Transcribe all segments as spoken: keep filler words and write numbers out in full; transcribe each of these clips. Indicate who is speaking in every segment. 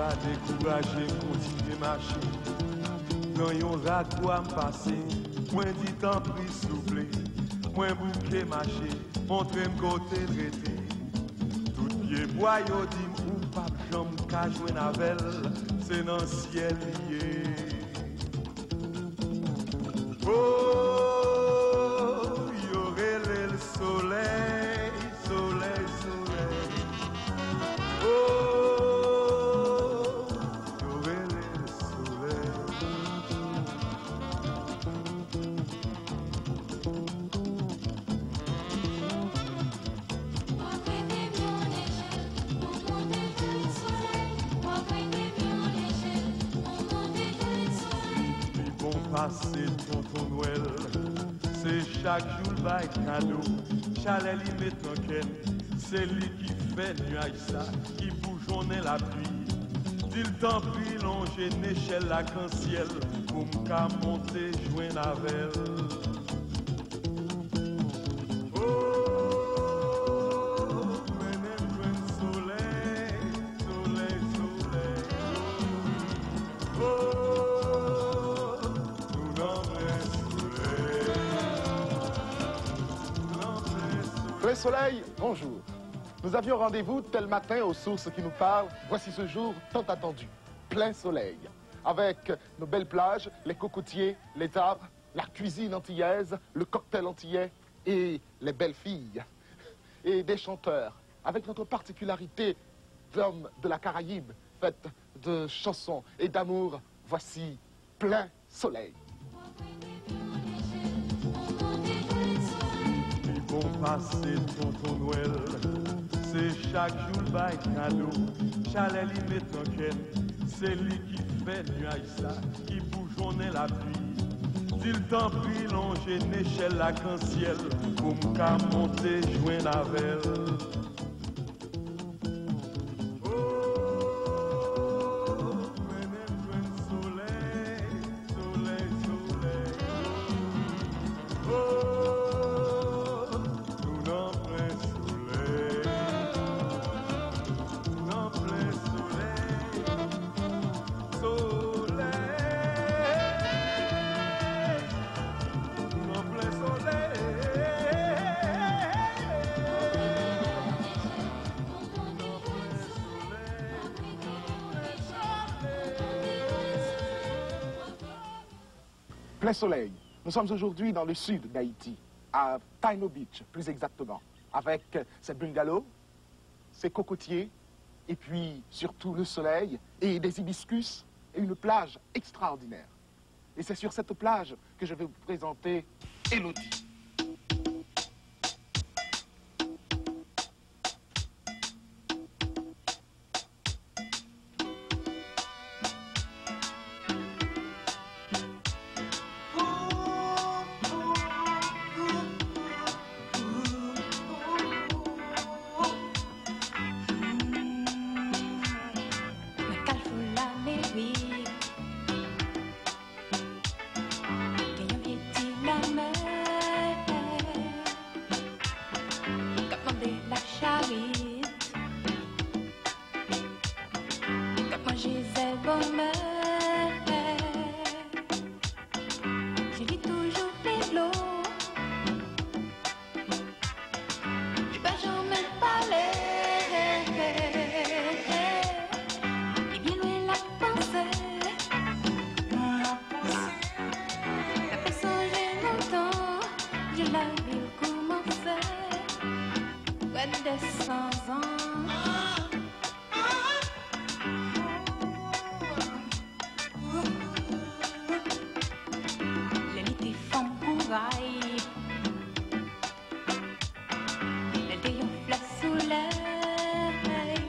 Speaker 1: pas décourager, continuer marcher. Dans yon radeau à m'passer, moi dit tant pris souffler, moi bouquet marcher, montrer m'côté traité. Tout pied bois yo dit ou pas jambe ka jouer navel, c'est dans ciel lié. Oh, yo relè le soleil, soleil, soleil. Oh, yo relè le soleil. Ils vont passer tonton Noël, c'est chaque jour le cadeau. Chalet li met tranquille, c'est lui qui fait nuage ça, qui bougeonne la pluie. Dit le temps pris longer une échelle la grand ciel, pour m'ka monter jouer navel. Oh, menem jouen soleil, soleil, soleil. Oh, nous l'embrun soleil.
Speaker 2: Plein soleil, bonjour. Nous avions rendez-vous tel matin aux sources qui nous parlent. Voici ce jour tant attendu, plein soleil. Avec nos belles plages, les cocotiers, les arbres, la cuisine antillaise, le cocktail antillais et les belles filles. Et des chanteurs, avec notre particularité d'hommes de la Caraïbe, faite de chansons et d'amour. Voici plein soleil.
Speaker 1: Ils vont passer tonton Noël, c'est chaque jour le cadeau. Chalet li met tranquille, c'est lui qui fait nuage ça, qui bougeonne la pluie. Dit le temps pris longer une échelle la grand ciel, pour m'ka monter jouer navel. Oh, menem jouen soleil, soleil, soleil. Oh, nous n'en plein soleil, nous n'en plein soleil, soleil, nous n'en plein soleil.
Speaker 2: Plein soleil. Nous sommes aujourd'hui dans le sud d'Haïti, à Taino Beach, plus exactement, avec ses bungalows, ses cocotiers, et puis surtout le soleil, et des hibiscus, et une plage extraordinaire. Et c'est sur cette plage que je vais vous présenter Elodie.
Speaker 3: J'ai dit toujours les lots. J'ai pas jamais parlé. Et bien loin la pensée. La personne j'ai longtemps. Je la vu commencer. Ouais, de cent ans. Le déon flash sous l'œil,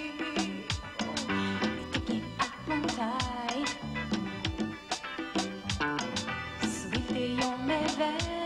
Speaker 3: le ticket à montagne, sous le déon m'éveille.